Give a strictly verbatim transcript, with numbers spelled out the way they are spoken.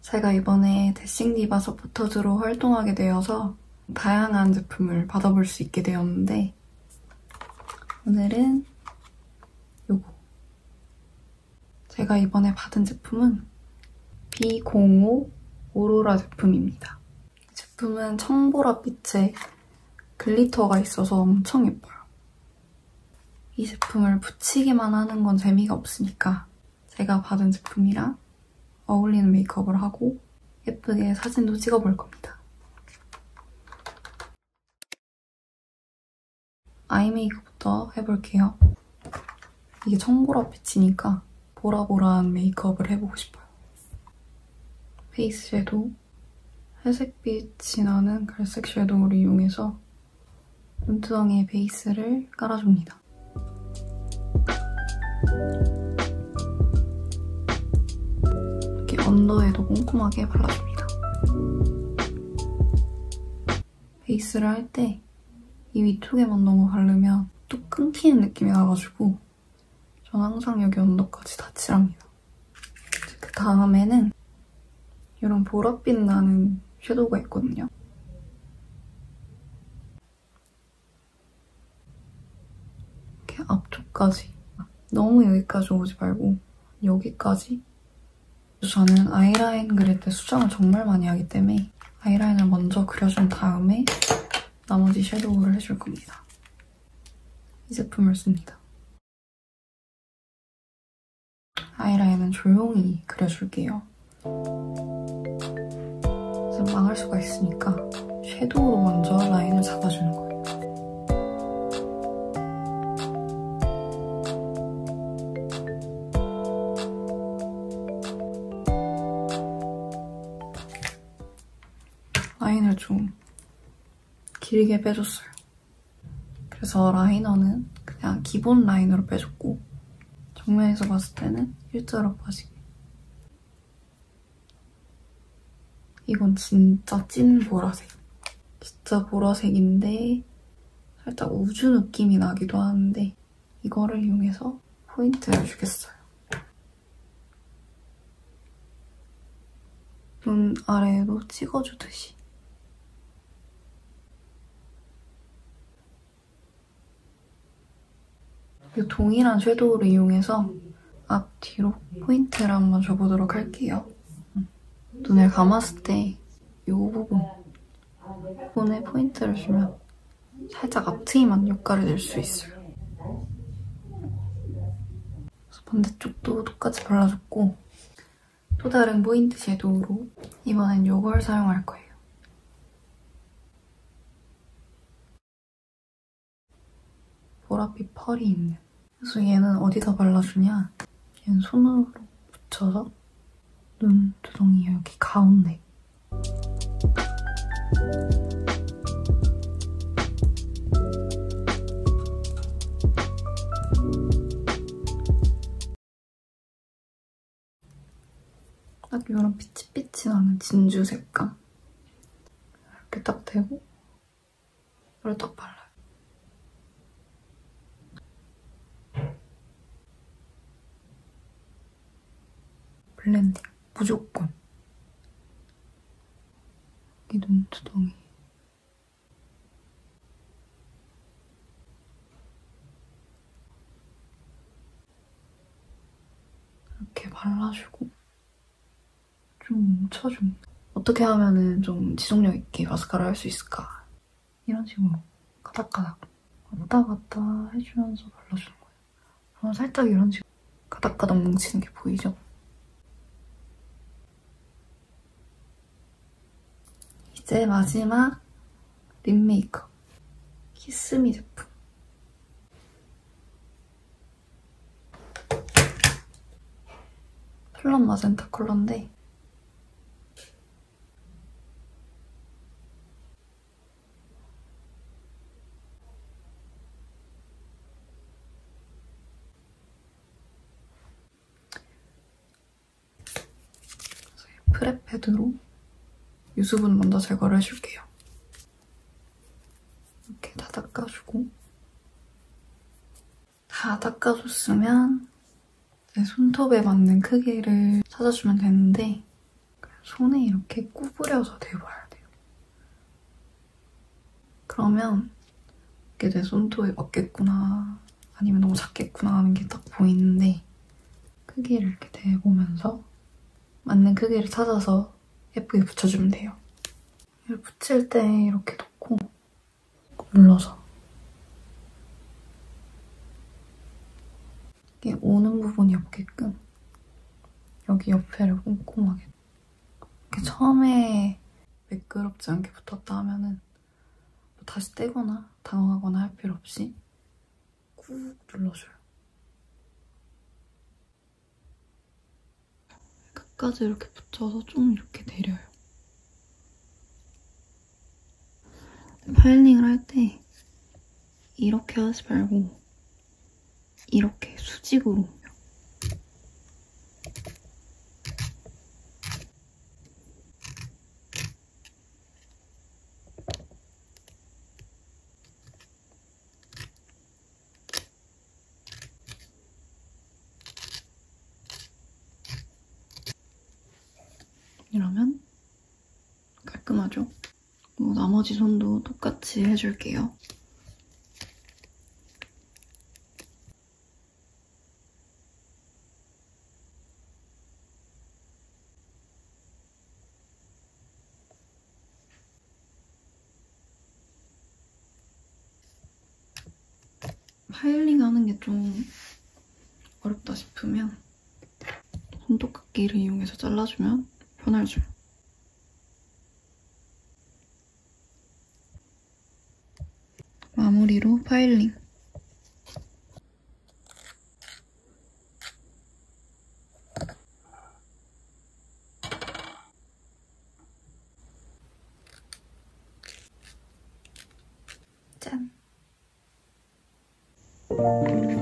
제가 이번에 데싱 디바 서포터즈로 활동하게 되어서 다양한 제품을 받아볼 수 있게 되었는데 오늘은 요거. 제가 이번에 받은 제품은 비 공오 오로라 제품입니다. 이 제품은 청보랏빛에 글리터가 있어서 엄청 예뻐요. 이 제품을 붙이기만 하는 건 재미가 없으니까 제가 받은 제품이랑 어울리는 메이크업을 하고 예쁘게 사진도 찍어볼 겁니다. 아이 메이크업부터 해볼게요. 이게 청보랏빛이니까 보라보라한 메이크업을 해보고 싶어요. 페이스 섀도우, 회색빛이 나는 갈색 섀도우를 이용해서 눈두덩이에 베이스를 깔아줍니다. 이렇게 언더에도 꼼꼼하게 발라줍니다. 베이스를 할 때 이 위쪽에만 너무 바르면 뚝 끊기는 느낌이 나가지고 전 항상 여기 언더까지 다 칠합니다. 그 다음에는 이런 보랏빛 나는 섀도우가 있거든요. 이렇게 앞쪽까지 너무 여기까지 오지 말고 여기까지. 저는 아이라인 그릴 때 수정을 정말 많이 하기 때문에 아이라인을 먼저 그려준 다음에 나머지 섀도우를 해줄 겁니다. 이 제품을 씁니다. 아이라인은 조용히 그려줄게요. 그래서 망할 수가 있으니까 섀도우로 먼저 라인을 잡아주는 거예요. 라인을 좀 길게 빼줬어요. 그래서 라이너는 그냥 기본 라이너로 빼줬고 정면에서 봤을 때는 일자로 빠지게. 이건 진짜 찐 보라색. 진짜 보라색인데 살짝 우주 느낌이 나기도 하는데 이거를 이용해서 포인트를 주겠어요. 눈 아래로 찍어주듯이. 이 동일한 섀도우를 이용해서 앞뒤로 포인트를 한번 줘보도록 할게요. 눈을 감았을 때 이 부분, 부분에 포인트를 주면 살짝 앞트임한 효과를 낼 수 있어요. 그래서 반대쪽도 똑같이 발라줬고 또 다른 포인트 섀도우로 이번엔 이걸 사용할 거예요. 보랏빛 펄이 있는. 그래서 얘는 어디다 발라주냐? 얘는 손으로 붙여서 눈두덩이 여기 가운데. 딱 이런 피치피치 나는 진주 색감. 이렇게 딱 대고 이걸 딱 발라요. 블렌딩. 무조건. 여기 눈두덩이. 이렇게 발라주고 좀 뭉쳐줍니다. 어떻게 하면은 좀 지속력 있게 마스카라 할 수 있을까? 이런 식으로 가닥가닥 왔다 갔다 해주면서 발라주는 거예요. 그럼 살짝 이런 식으로 가닥가닥 뭉치는 게 보이죠? 이제 마지막 립 메이크업. 키스미 제품. 플럼 마젠타 컬러인데 프랩 패드로 유수분 먼저 제거를 해줄게요. 이렇게 다 닦아주고 다 닦아줬으면 내 손톱에 맞는 크기를 찾아주면 되는데 손에 이렇게 구부려서 대봐야 돼요. 그러면 이게 내 손톱에 맞겠구나 아니면 너무 작겠구나 하는 게 딱 보이는데 크기를 이렇게 대보면서 맞는 크기를 찾아서 예쁘게 붙여주면 돼요. 이걸 붙일 때 이렇게 놓고 눌러서 이게 오는 부분이 없게끔 여기 옆에를 꼼꼼하게 이렇게 처음에 매끄럽지 않게 붙었다 하면은 뭐 다시 떼거나 당황하거나 할 필요 없이 꾹 눌러줘요. 끝까지 이렇게 붙여서 좀 이렇게 내려요. 파일링을 할 때 이렇게 하지 말고 이렇게 수직으로 이러면 깔끔하죠? 그리고 나머지 손도 똑같이 해줄게요. 파일링 하는 게 좀 어렵다 싶으면 손톱깎이를 이용해서 잘라주면 편하죠. 마무리로 파일링. 짠!